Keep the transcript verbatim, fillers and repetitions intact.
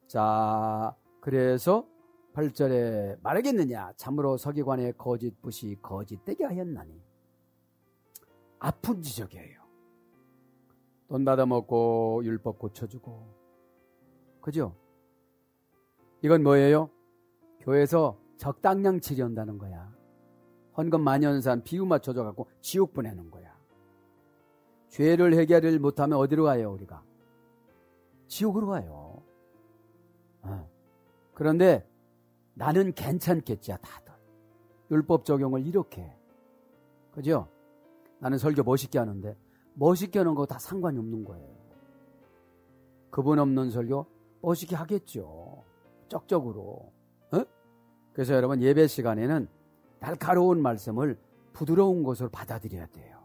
자, 그래서 팔 절에 말하겠느냐? 참으로 서기관의 거짓 붓이 거짓되게 하였나니. 아픈 지적이에요. 돈 받아먹고 율법 고쳐주고. 그죠? 이건 뭐예요? 교회에서 적당량 치료한다는 거야. 헌금 만연산 비유 맞춰줘갖고 지옥 보내는 거야. 죄를 해결을 못하면 어디로 가요, 우리가? 지옥으로 가요. 어. 그런데 나는 괜찮겠지, 다들. 율법 적용을 이렇게. 그죠? 나는 설교 멋있게 하는데 멋있게 하는 거 다 상관이 없는 거예요. 그분 없는 설교 멋있게 하겠죠. 쩍적으로. 어? 그래서 여러분 예배 시간에는 날카로운 말씀을 부드러운 것으로 받아들여야 돼요.